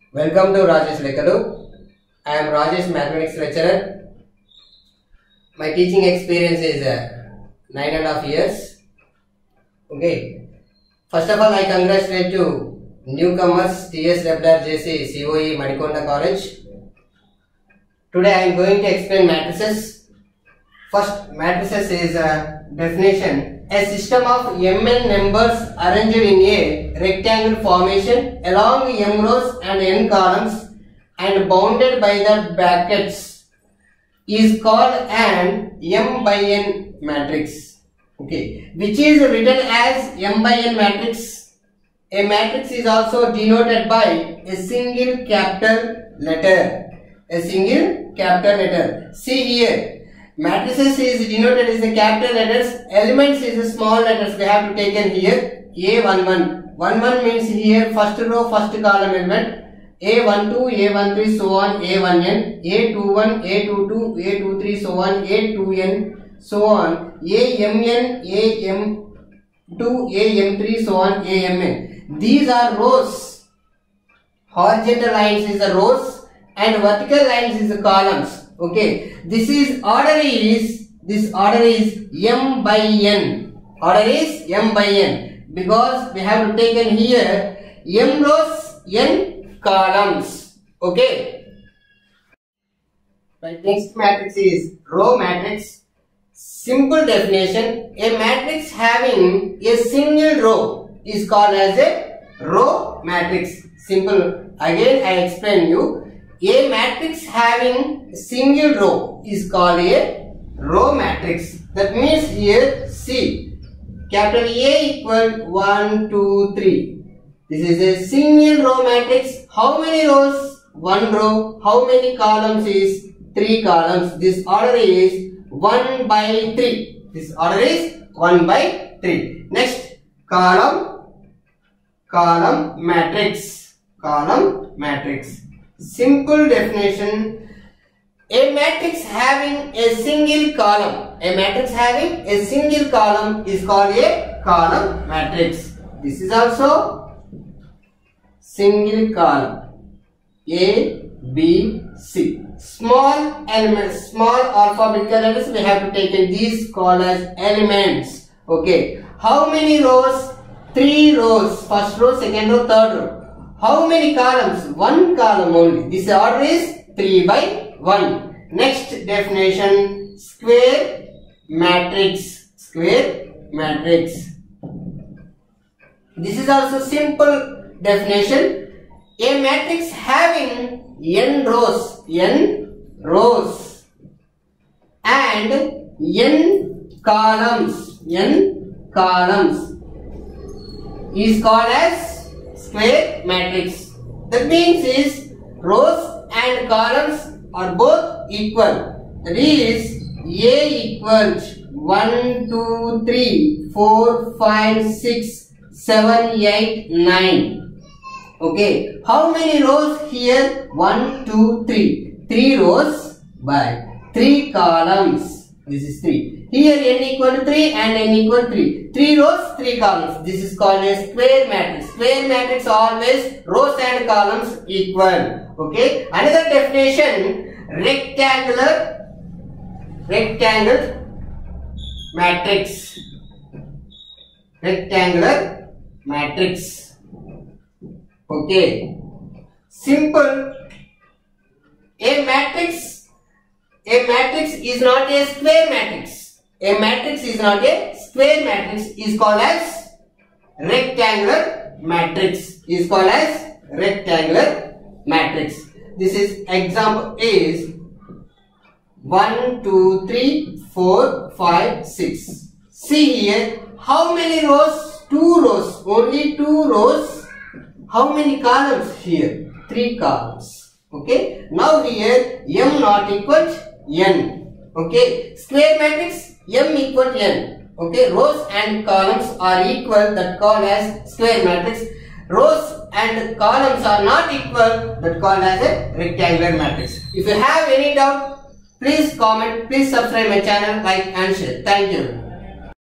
Welcome to Rajesh Lekalu. I am Rajesh, mathematics lecturer. My teaching experience is 9.5 years. Okay. First of all, I congratulate you newcomers TSRJC COE Manikonda College. Today I am going to explain matrices. First, matrices is a definition. A system of mn numbers arranged in a rectangle formation along m rows and n columns and bounded by the brackets is called an m by n matrix. Okay, which is written as m by n matrix. A matrix is also denoted by a single capital letter. A single capital letter. See here. Matrices is denoted as the capital letters. Elements is the small letters. We have to take in here. A11. 11 means here first row, first column element. A12, A13, so on. A1n. A21, A22, A23, so on. A2n, so on. AMN, AM2, AM3, so on. AMN. These are rows. Horizontal lines is the rows and vertical lines is the columns. Okay, this order is m by n. Order is m by n because we have to take in here m rows, n columns. Okay. Right. Next matrix is row matrix. Simple definition: a matrix having a single row is called as a row matrix. Simple. Again, I explain you. A matrix having a single row is called a row matrix. That means here see capital A equal 1, 2, 3. This is a single row matrix. How many rows? 1 row. How many columns is 3 columns. This order is 1 by 3. This order is 1 by 3. Next column matrix. Column matrix. Simple definition: a matrix having a single column. A matrix having a single column is called a column matrix. This is also single column. A, B, C. Small elements, small alphabetical letters we have to take in. These called as elements. Okay. How many rows? 3 rows. First row, second row, third row. How many columns? 1 column only. This order is 3 by 1. Next definition: square matrix. Square matrix. This is also simple definition. A matrix having n rows and n columns is called as square matrix. That means is rows and columns are both equal. That is A equals 1, 2, 3, 4, 5, 6, 7, 8, 9. Okay. How many rows here? 1, 2, 3. 3 rows by 3 columns. This is 3. Here n equal to 3 and n equal to 3. 3 rows, 3 columns. This is called a square matrix. Square matrix always rows and columns equal. Okay. Another definition: rectangle matrix. Rectangular matrix. Okay. Simple. A matrix is not a square matrix. A matrix is not a square matrix. Is called as rectangular matrix. Is called as rectangular matrix. This is example is 1, 2, 3, 4, 5, 6. See here. How many rows? 2 rows. Only 2 rows. How many columns here? 3 columns. Okay. Now here m not equal n. Okay. Square matrix m equal n. Okay. Rows and columns are equal. That called as square matrix. Rows and columns are not equal. That called as a rectangular matrix. If you have any doubt, please comment. Please subscribe my channel, like and share. Thank you.